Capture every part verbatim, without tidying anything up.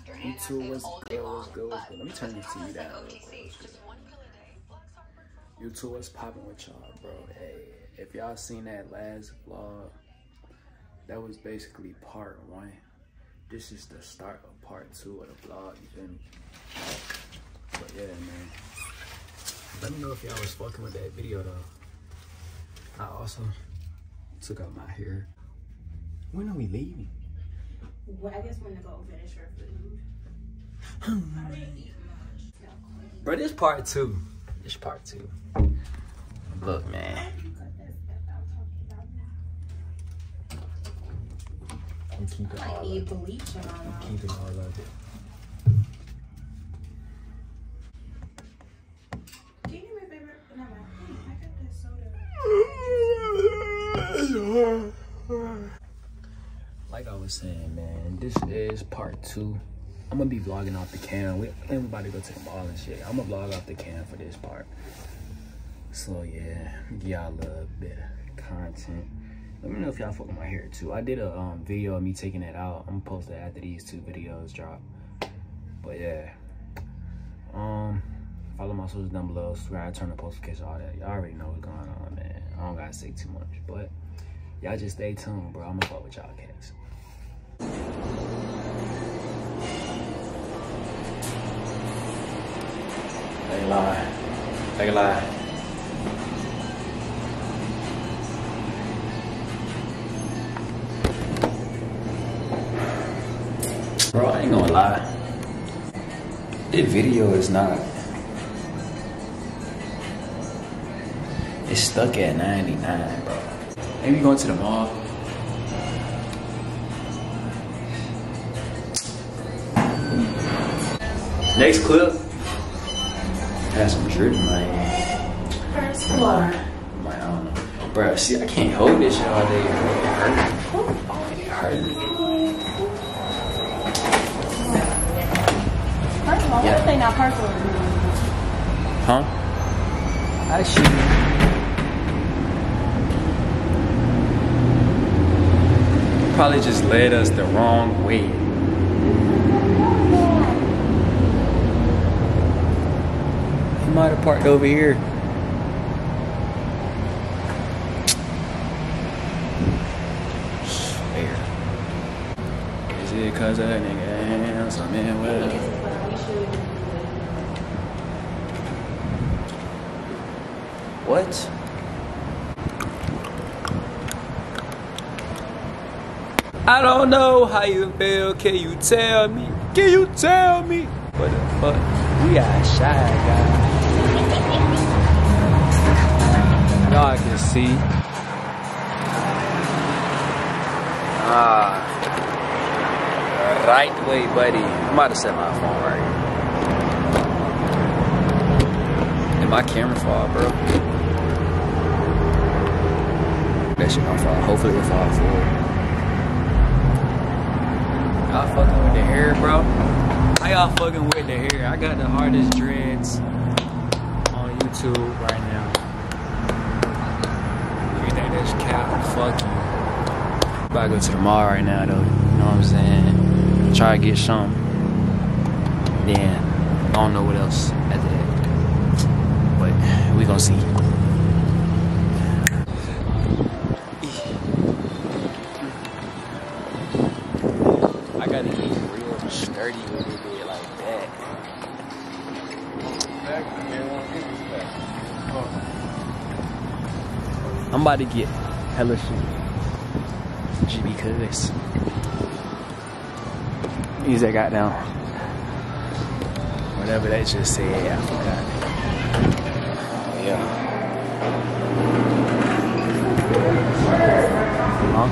YouTube, what's good, what's good, what's good? Let me turn this T V down real quick. YouTube, what's popping with y'all, bro? Hey, if y'all seen that last vlog, that was basically part one. This is the start of part two of the vlog, you feel me? But yeah, man. Let me know if y'all was fucking with that video, though. I also took out my hair. When are we leaving? Well, I guess when to go finish your food. Bro, this part two. This part two. Look, man. I'm keeping all of it. I'm keeping all of it. Can you do me a favor? No, I got this soda. Like I was saying, man, this is part two. I'm gonna be vlogging off the cam. We, I think we're about to go to the mall and shit. I'm gonna vlog off the cam for this part. So yeah, give y'all a little bit of content. Let me know if y'all fuck with my hair too. I did a um, video of me taking that out. I'm gonna post it after these two videos drop. But yeah, um, follow my socials down below. Subscribe, turn the notifications, all that. Y'all already know what's going on, man. I don't gotta say too much, but y'all just stay tuned, bro. I'm gonna fuck with y'all cats. Ain't lie. Ain't lie. Bro, I ain't gonna lie. This video is not. It's stuck at ninety-nine, bro. Maybe going to the mall. Next clip. Had some drip in my hand. First floor. My, I don't know. Bro, see, I can't hold this shit all day. It hurt. It hurt. First of all, Yeah. what if they not personal? Huh? I should. Probably just led us the wrong way. He might have parked over here. Swear. Is it cause of that nigga else? I mean, well. What? I don't know how you feel. Can you tell me? Can you tell me? What the fuck? We are shy, guys. Y'all can see. Ah. Right way, buddy. I'm about to set my phone right here. Did my camera fall, bro? That shit gonna fall. Hopefully it'll fall forward. Y'all fucking with the hair, bro? How y'all fucking with the hair? I got the hardest dreads on YouTube right now. You think that's cap? Fuck you. About to go to the mall right now, though. You know what I'm saying? Try to get something. Then, I don't know what else after that. But, we gonna see. I gotta get real sturdy with it like that. I'm about to get hella shit. Just because. Use that goddamn. Whatever that just said, I forgot. Oh, yeah. Huh?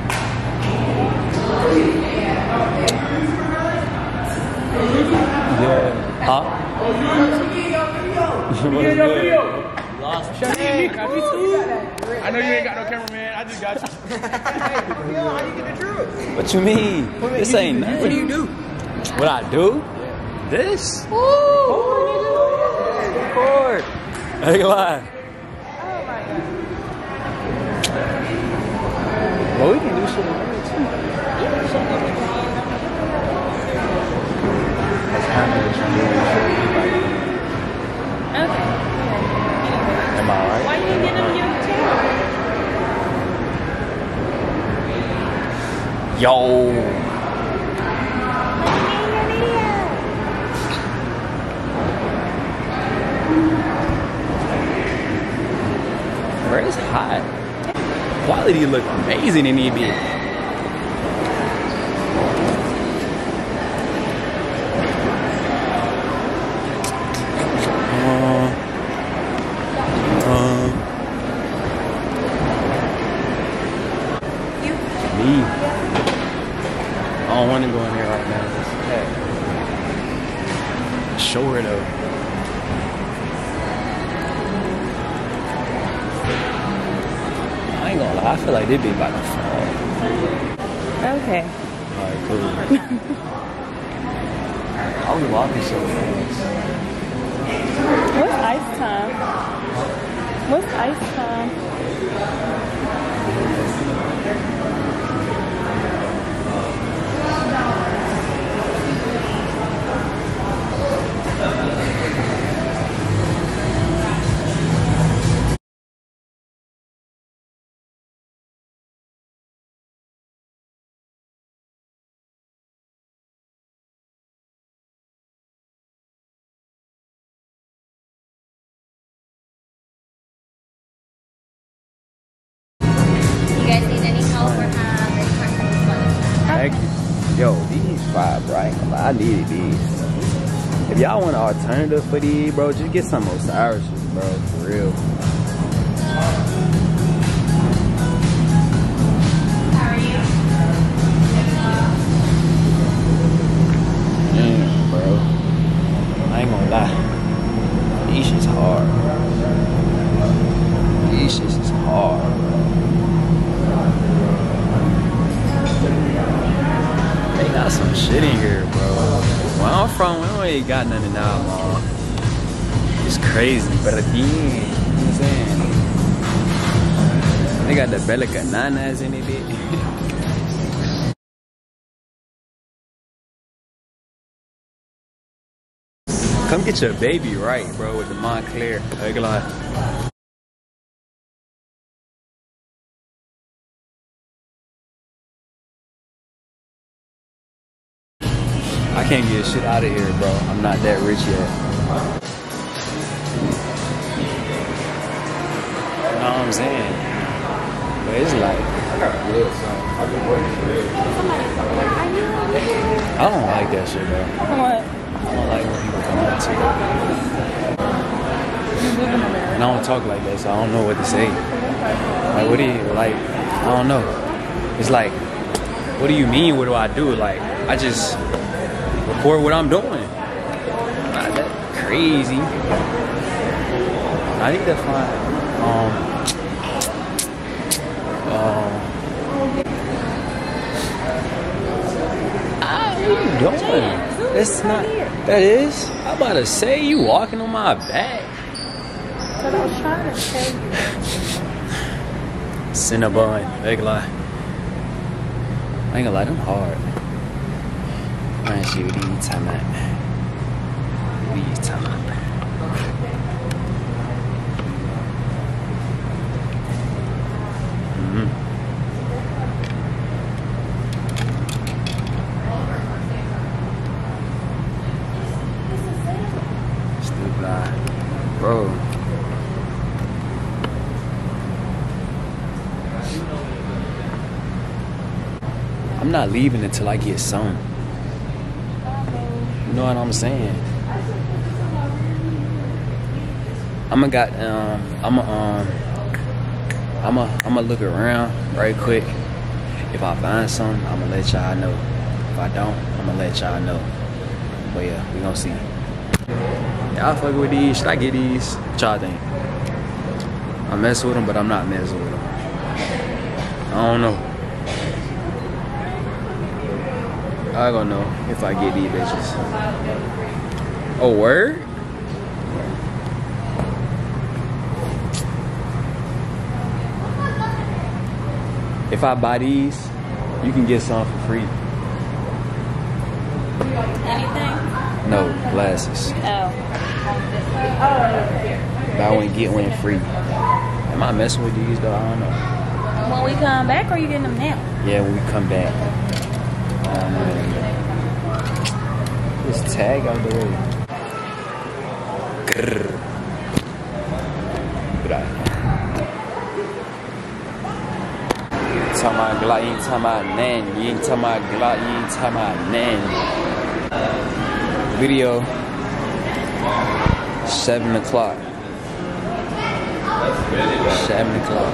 Yeah. Huh? What is video? Lost. Hey, got me too. I know you ain't got no cameraman. I just got you. How you get the truth? What you mean? This ain't nothing. What do you do? What I do? This? Woo! Record. I ain't gonna lie. Well, we can do shit in there too. Yo. Bro, it's hot. Quality look amazing in E B. I don't want to go in there right now. It's sure though. I ain't gonna lie, I feel like they be about to fall. Okay. Alright, cool. I was walking so fast. What's ice time? What's ice time? Thank you. Yo, these five, bro. I ain't gonna lie, I needed these. If y'all want an alternative for these, bro, just get some Osiris's, bro, for real. How are you? Damn, bro. I ain't gonna lie. These shit's hard. These shit's is hard, bro. They got some shit in here, bro. Where I'm from, we don't ain't got nothing now, man. It's crazy, but at the end, you know what I'm saying? They got the Belica Nanas in it, bitch. Come get your baby right, bro, with the Montclair. Like, like. I can't get shit out of here, bro. I'm not that rich yet. You know what I'm saying? But it's like, I got a good song. I've been working for it. I don't like that shit, bro. What? I don't like when people come up to me. And I don't talk like that, so I don't know what to say. Like, what do you, like, I don't know. It's like, what do you mean? What do I do? Like, I just record what I'm doing. Not that crazy. I need to find, um, um, ah, what are you doing? That's not, that is? I'm about to say you walking on my back. But I was trying to tell you. Cinnabon, big lie. I ain't gonna lie, them hard. I ain't see what these time at. These time at. Mm-hmm. Stupid eye. Bro. I'm not leaving until I get some. You know what I'm saying? I'ma got um I'ma um I'ma I'ma look around right quick. If I find something, I'ma let y'all know. If I don't, I'ma let y'all know. But yeah, we gonna see. Y'all fuck with these? Should I get these? What y'all think? I mess with them, but I'm not messing with them. I don't know. I gonna know if I get these bitches. Oh, word? If I buy these, you can get some for free. Anything? No, glasses. Oh. Buy one, get one free. Am I messing with these though? I don't know. when we come back, or are you getting them now? Yeah, when we come back. Um, this tag out the way. Grrr. Talking about Glock, you ain't talking about nan. You ain't talking about Glock, you ain't talking about nan. Video, seven o'clock. Seven o'clock.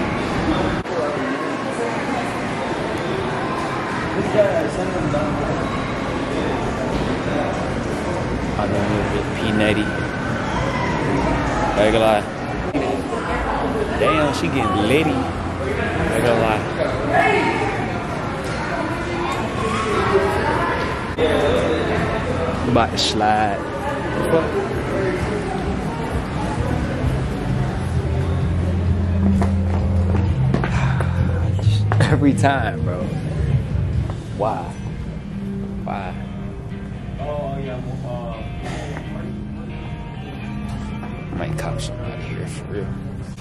I'm a little bit peanutty. I ain't gonna lie. Damn, she getting litty. I ain't gonna lie. I'm about to slide. Every time, bro. Why? Why? Oh, yeah. I might cop somebody here for real.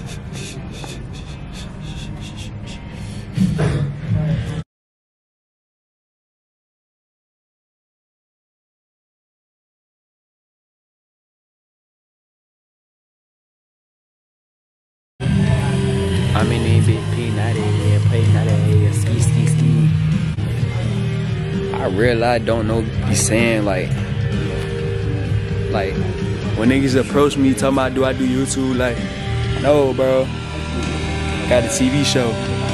I'm in a big peanut, play not a ski ski ski. I realize I don't know be saying like like when niggas approach me talking about do I do YouTube, like no bro. Got a T V show.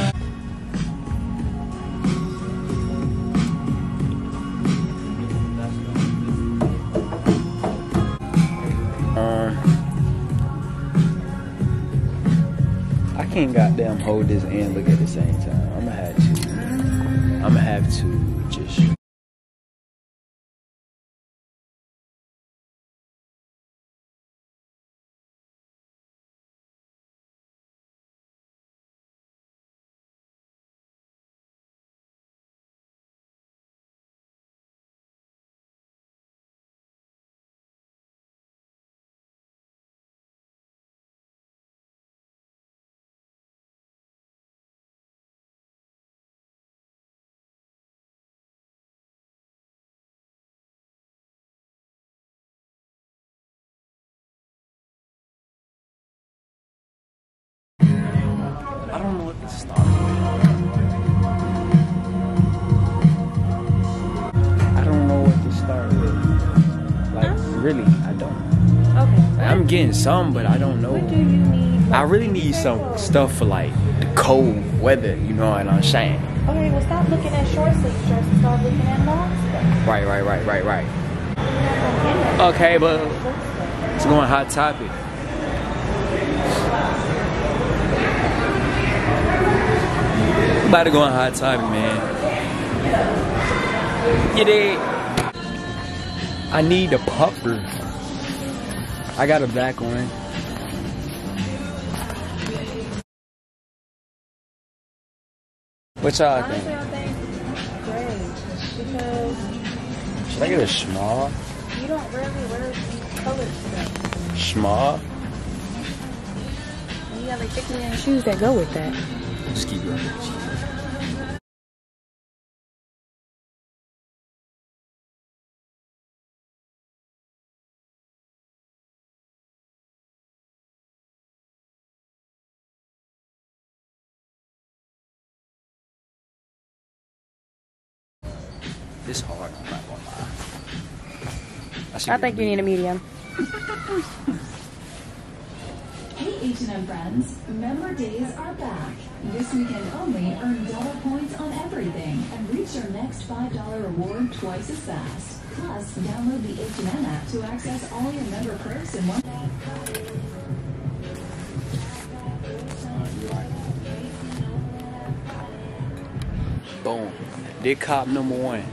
I can't goddamn hold this and look at the same time. I'm gonna have to. I'm gonna have to just. I don't know what to start with. I don't know what to start with. Like, really, I don't. Okay. Like, I'm getting some, but I don't know. What do you need? I really need some stuff for like the cold weather, you know what I'm saying? Okay, well stop looking at short sleeve shirts and start looking at long stuff. Right, right, right, right, right. Okay, but it's going hot topic. About to go on hot topic, man. Get it. I need a puffer. I got a black one. What y'all think? Honestly, I think gray because Should I get a small? you don't really wear these colored stuff. Small? And you got like thick man shoes that go with that. Just keep going. This hard, I'm not gonna lie. should I get think a you need a medium. Hey H and M friends, member days are back. This weekend only, earn dollar points on everything and reach your next five dollar reward twice as fast. Plus, download the H and M app to access all your member perks in one. Boom. Dick cop number one.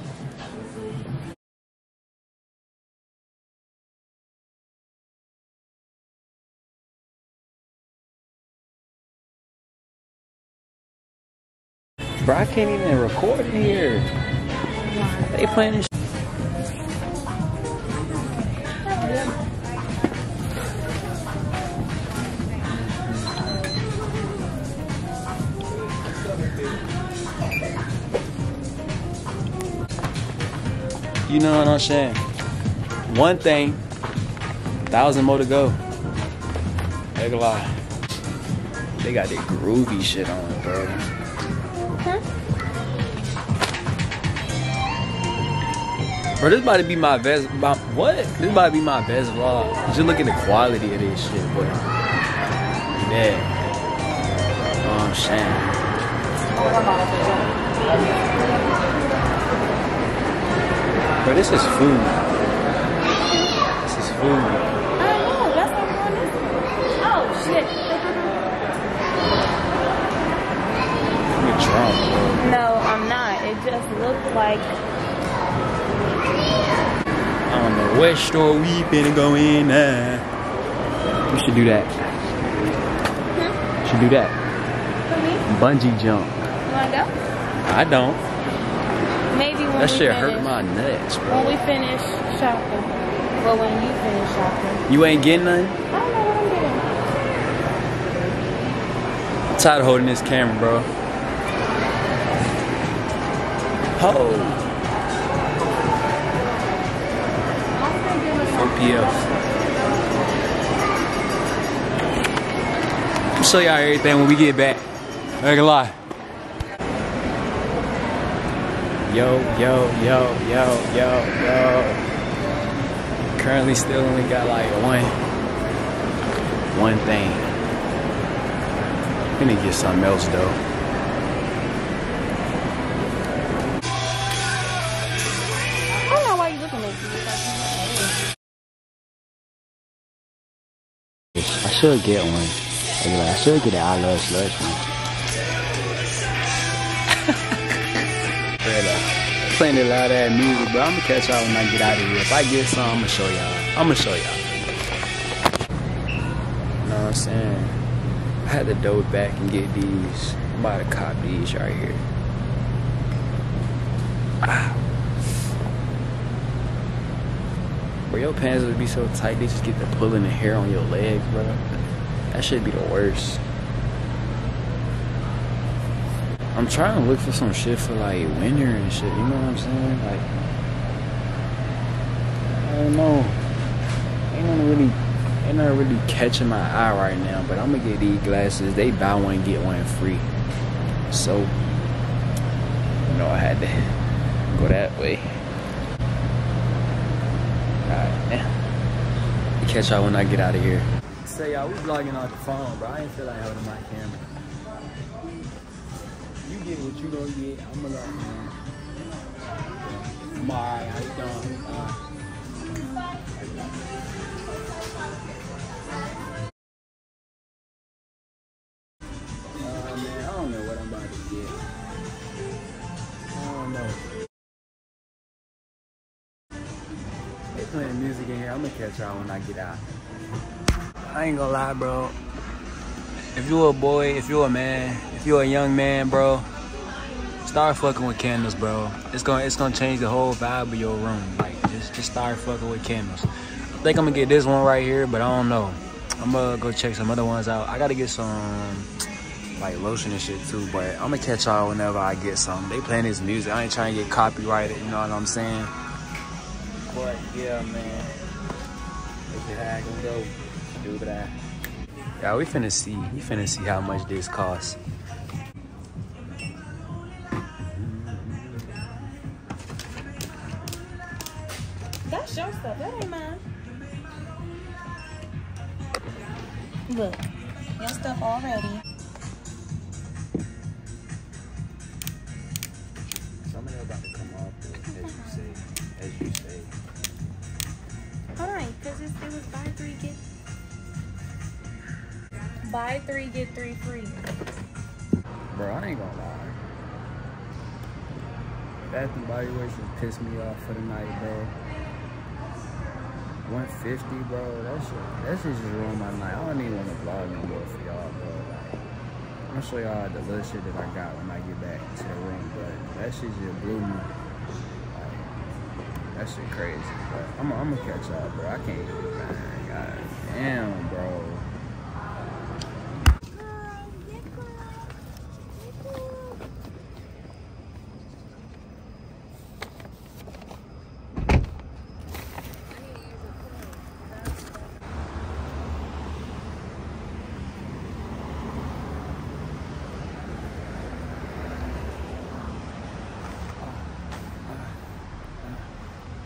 Bro, I can't even record in here. They playing this. You know what I'm saying? One thing, thousand more to go. Ain't gonna lie. They got that groovy shit on, bro. Huh? Bro, this about to be my best. My, what? This about to be my best vlog. Just look at the quality of this shit, boy. Yeah. You know what I'm saying? Bro, this is food. This is food. I don't know. That's what I'm doing this. Oh, shit. You're drunk, bro. No, I'm not. It just looked like... I don't know what store we finna go in now. We should do that. Hmm? Should do that. For me? Bungee jump. You wanna go? I don't. Maybe when That we shit finish, hurt my nuts, bro. When we finish shopping. Well, when you finish shopping. You ain't getting nothing? I don't know what I'm getting. I'm tired of holding this camera, bro. Oh. O P F. I'll show y'all everything when we get back. I ain't gonna lie. Yo, yo, yo, yo, yo, yo. Currently still only got like one, one thing. I'm gonna get something else though. I don't know why you looking at me. I should get one. Like, I should get an I Love Slush one. Playing a lot of that music, bro. I'm gonna catch y'all when I get out of here. If I get some, I'm gonna show y'all. I'm gonna show y'all. You know what I'm saying? I had to dope back and get these. I'm about to cop these right here. Ah. Bro, your pants would be so tight, they just get to pulling the hair on your legs, bro. That should be the worst. I'm trying to look for some shit for like winter and shit, you know what I'm saying? Like, I don't know. Ain't nothing really, ain't nothing really catching my eye right now, but I'm gonna get these glasses. They buy one, get one free. So, you know, I had to go that way. Alright, yeah. Catch y'all when I get out of here. Say y'all, we vlogging off the phone, bro. I ain't feel like holding my camera. You get what you gonna get. I'm gonna let man. I'm alright. How you doing? Uh, uh, man, I don't know what I'm about to get. I don't know. They playing music in here. I'm gonna catch y'all when I get out. I ain't gonna lie, bro. If you're a boy, if you're a man, if you're a young man, bro, start fucking with candles, bro. It's gonna it's gonna change the whole vibe of your room. Like, just just start fucking with candles. I think I'm gonna get this one right here, but I don't know. I'm gonna go check some other ones out. I gotta get some like lotion and shit too, but I'm gonna catch y'all whenever I get some. They playing this music. I ain't trying to get copyrighted, you know what I'm saying? But yeah, man. Look at how I can go. Do that. Yeah, we finna see. We finna see how much this costs. That's your stuff. That ain't mine. Look, your stuff already. Some of them about to come off, as you say. As you say. Alright, because it was buy three, get... Buy three, get three free. Bro, I ain't gonna lie. Bath and Body Works just pissed me off for the night, bro. one fifty, bro. That shit, that shit just ruined my night. I don't even want to vlog no more for y'all, bro. Like, I'm gonna show y'all the little shit that I got when I get back to the room, but that shit just blew me. Like, that shit crazy, but I'm, I'm gonna catch y'all, bro. I can't even, man. God damn, bro.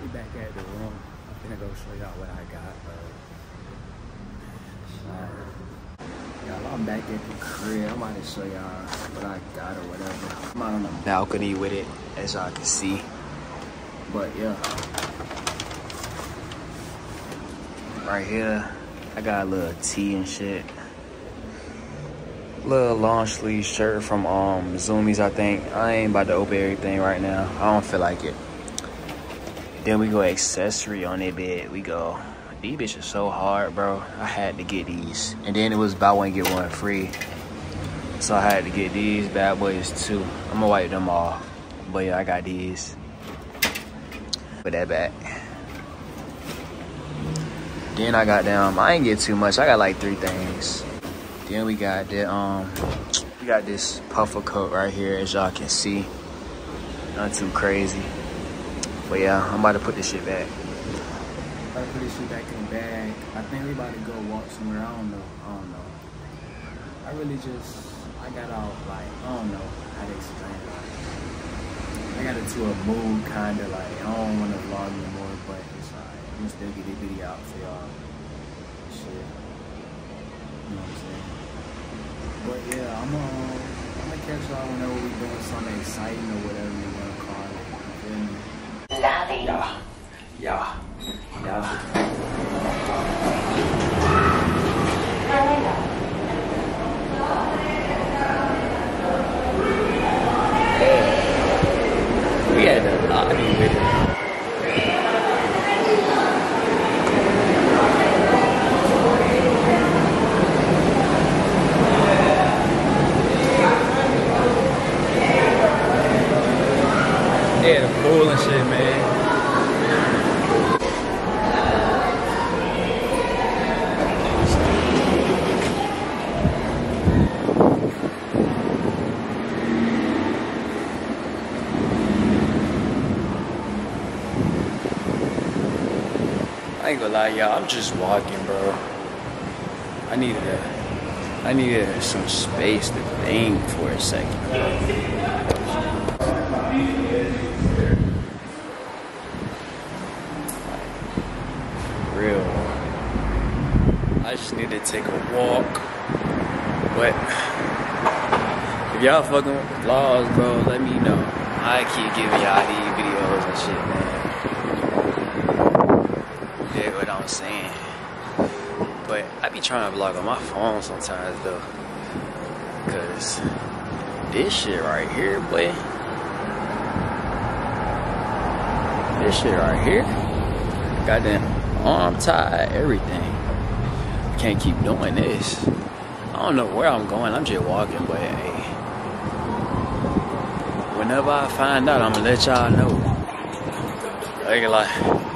We back at the room. I'm gonna go show y'all what I got. Uh, y'all, I'm back at the crib. I'm about to show y'all what I got or whatever. I'm out on the balcony with it, as y'all can see. But yeah, right here, I got a little tee and shit. Little long sleeve shirt from um Zoomies, I think. I ain't about to open everything right now. I don't feel like it. Then we go accessory on that bed. We go. These bitches so hard, bro. I had to get these. And then it was buy one get one free. So I had to get these bad boys too. I'm gonna wipe them off. But yeah, I got these. Put that back. Then I got them. I ain't get too much. I got like three things. Then we got the um we got this puffer coat right here, as y'all can see. Not too crazy. But yeah, I'm about to put this shit back. I'm about to put this shit back in the bag. I think we about to go walk somewhere. I don't know. I don't know. I really just I got out like I don't know how to explain it. I got into a mood kinda like I don't wanna vlog anymore, but it's alright. I'm gonna still get this video out for y'all. Shit. You know what I'm saying? But yeah, I'm gonna, I'm gonna catch y'all whenever we doing something exciting or whatever you wanna call it. You feel me? Yeah, yeah, yeah. We had a lobby with it. Yeah, the pool and shit, man. I ain't gonna lie, y'all. I'm just walking, bro. I needed a, I needed some space to think for a second. Real. I just need to take a walk. But if y'all fucking with the vlogs, bro, let me know. I keep giving y'all these videos and shit, man. Yeah, what I'm saying. But I be trying to vlog on my phone sometimes though. Cause this shit right here, boy. This shit right here. Goddamn arm tied, everything. I can't keep doing this. I don't know where I'm going. I'm just walking, but hey. Whenever I find out, I'm gonna let y'all know. I ain't gonna lie.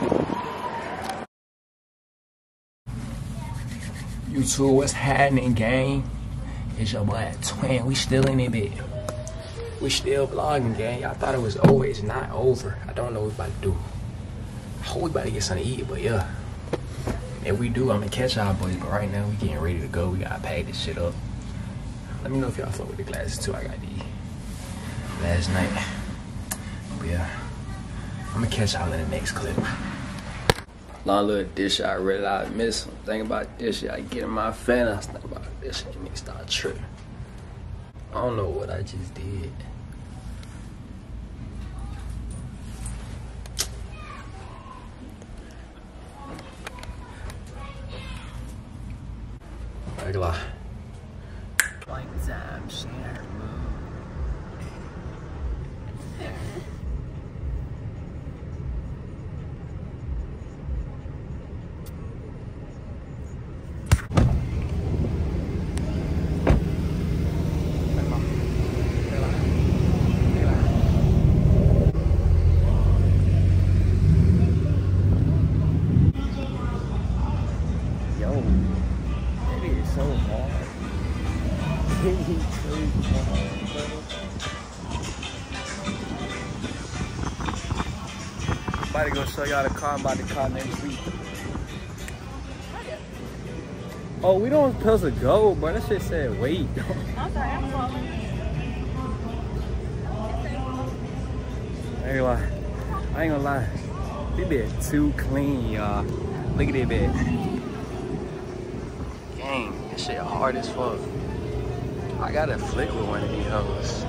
YouTube, what's happening, gang? It's your boy Twin. We still in it, bit. We still vlogging, gang. Y'all thought it was over. It's not over. I don't know what we about to do. I hope we about to get something to eat, but yeah. If we do, I'm gonna catch y'all boys. But right now, we getting ready to go. We gotta pack this shit up. Let me know if y'all fuck with the glasses too. I got these last night. But yeah, I'm gonna catch y'all in the next clip. Long little dish, I realized I missed some. Think about this shit. I get in my fan. I think about this shit. Make me start tripping. I don't know what I just did. Regular. Like time, share. About to go show y'all the car. I'm about to call next week. Oh, we don't supposed to go, bro. That shit said wait. I'm sorry, I'm calling. I ain't gonna lie. I ain't gonna lie. This bit too clean, y'all. Look at that bit. Dang, this shit hard as fuck. I gotta flick with one of these hoes.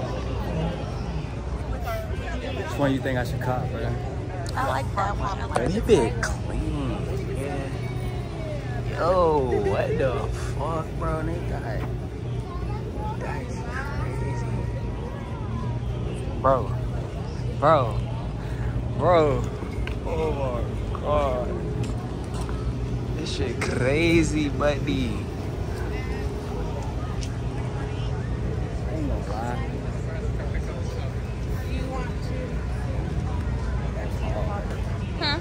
Which one you think I should cop, bro? I like that one. I like This bit clean. Yeah. Yo, what the fuck, bro? They got. That's crazy. Bro. Bro. Bro. Oh my god. This shit crazy, buddy. I ain't gonna lie. Huh?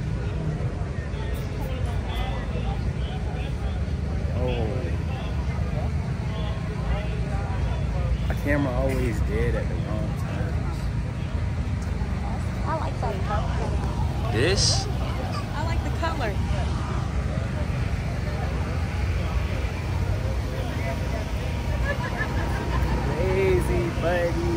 Oh. My camera always dead at the wrong times. I like that color. This? I like the color. Crazy, buddy.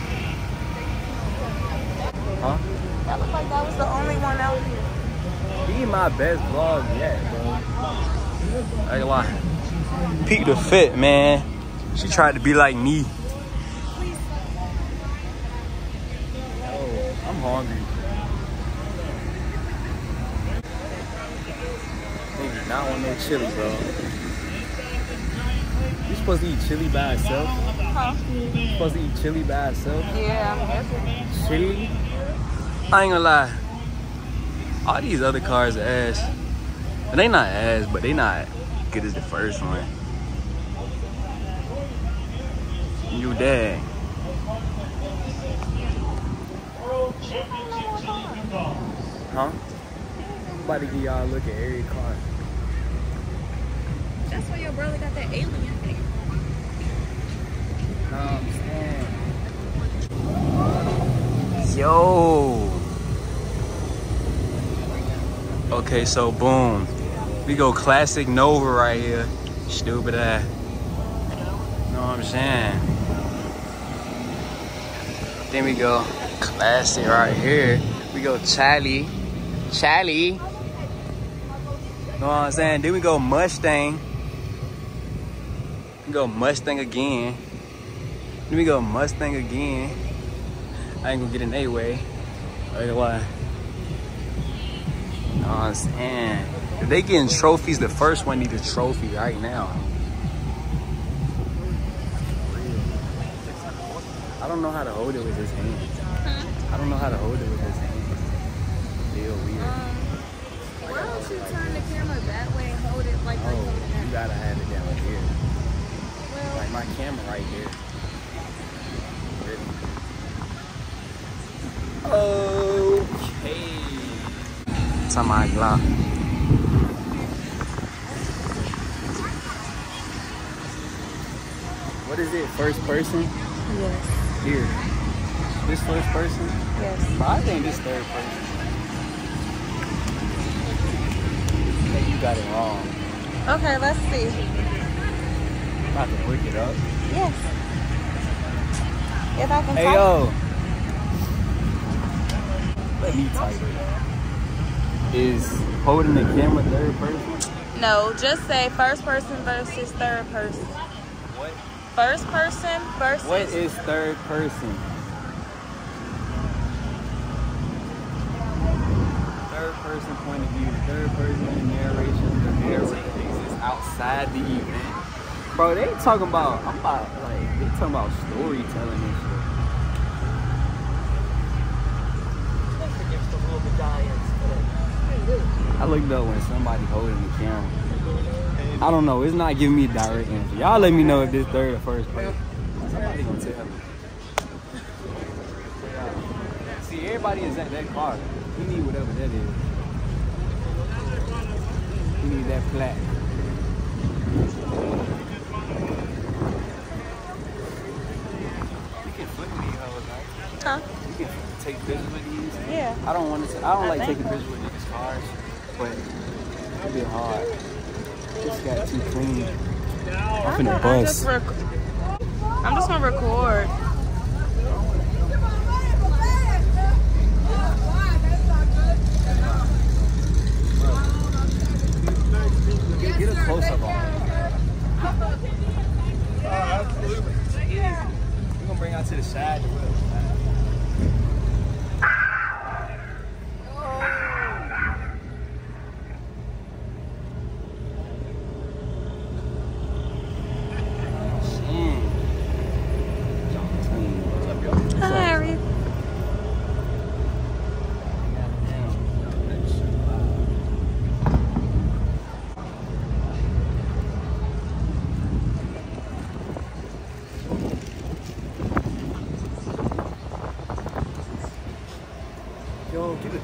Huh? That looked like that was the only one out here. Be my best vlog yet, bro. I ain't lie. Peep the fit, man. She tried to be like me. Oh, I'm hungry. Nigga, not want no chili, bro. You supposed to eat chili by itself? Huh? You supposed to eat chili by itself? Yeah, I'm guessing. Chili? I ain't gonna lie. All these other cars are ass. And they not ass, but they not good as the first one. You dang. Huh? I'm about to give y'all a look at every car. That's why your brother got that alien thing. No, I'm saying. Yo. Okay, so boom. We go classic Nova right here. Stupid ass. Know what I'm saying? Then we go classic right here. We go Charlie. Charlie. Know what I'm saying? Then we go Mustang. We go Mustang again. Then we go Mustang again. I ain't gonna get in a way. I ain't gonna lie. Know what I'm saying? If they getting trophies, the first one need a trophy right now. I don't know how to hold it with his hands. I don't know how to hold it with his hands. Feel weird. Um, why don't you turn the camera that way and hold it like Oh, like you gotta have it down here. Well, Like my camera right here. Okay. Sama Glock. What is it? First person? yes, Here. This first person? yes. But I think this third person. I think you got it wrong. Okay, let's see. I'm about to look it up. Yes. If I can Hey type. yo. Let me type it. Is holding the camera third person? No, just say first person versus third person. What? First person versus. What is third person? Third person point of view. Third person narration. The narrator exists outside the event. Bro, they talking about. I'm about like they talking about storytelling and shit. I looked up when somebody holding the camera. I don't know. It's not giving me a direct answer. Y'all let me know if this third or first person. Somebody gonna tell me. See, everybody is at that car. We need whatever that is. We need that plaque. You can flip these hoes, right? Huh? You can take pictures with these. Yeah. I don't want to. I don't I like think- taking pictures with niggas' cars, but it's a bit hard. This got too clean. I'm finna I'm just, bust. rec- I'm just gonna record.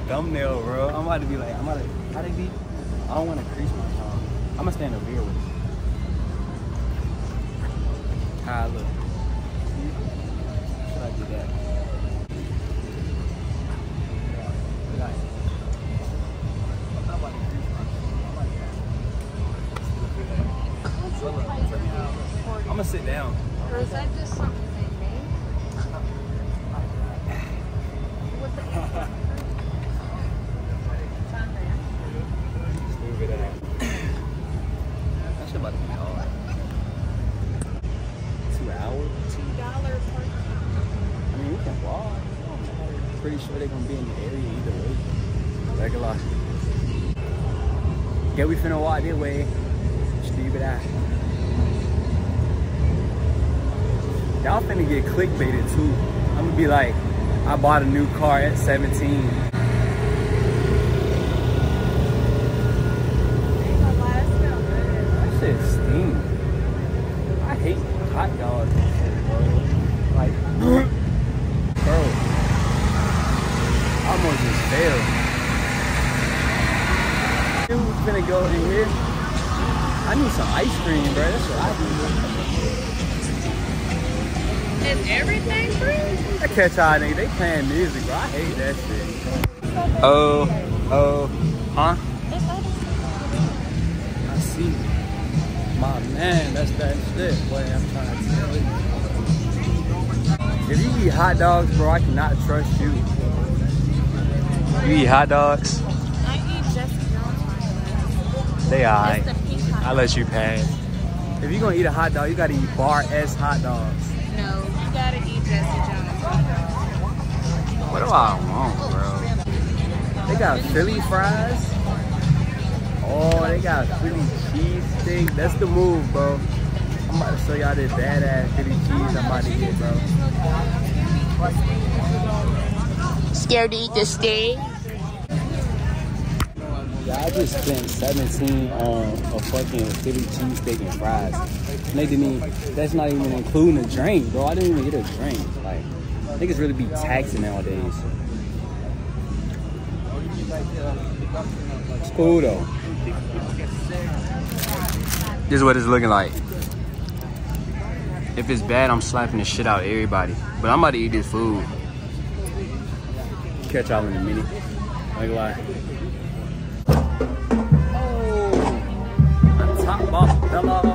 thumbnail, bro. I'm about to be like, I'm about to, how they be? I don't want to crease my tongue. I'm gonna stand over here with it. How I look. Should I do that? I'm gonna sit down. Or is that just something they made? What the Move it out. That shit about to be hard. Two hours? two dollars per I mean, we can walk. Pretty sure they're gonna be in the area either way. Regular. Yeah, we finna walk this way. Stupid ass. Y'all finna get clickbaited too. I'm gonna be like, I bought a new car at seventeen. That shit stinks. I hate hot dogs and shit, bro. Like, bro. I almost just failed. We're finna go in here. I need some ice cream, bro. That's what I need. Is everything free? I catch y'all niggas, they playing music, bro. I hate that shit. Oh, oh, huh? I see. My man, that's that shit. Boy, I'm trying to tell you. If you eat hot dogs, bro, I cannot trust you. You eat hot dogs? I eat Jesse Jones. They alright. It's the pink hot I'll let you pass. If you're gonna eat a hot dog, you gotta eat Bar S hot dogs. No, you gotta eat Jesse Jones. What do I want, bro? They got Philly fries. Oh, they got Philly cheese steak. That's the move, bro. I'm about to show y'all this badass Philly cheese I'm about to get, bro. Scared to eat the steak? Yeah, I just spent seventeen on a fucking Philly cheese steak and fries. Nigga, me, that's not even including a drink, bro. I didn't even get a drink. Like, niggas really be taxing nowadays. It's cool though. This is what it's looking like. If it's bad, I'm slapping the shit out of everybody. But I'm about to eat this food. Catch y'all in a minute. Like, lie. Oh, on top off, fell off.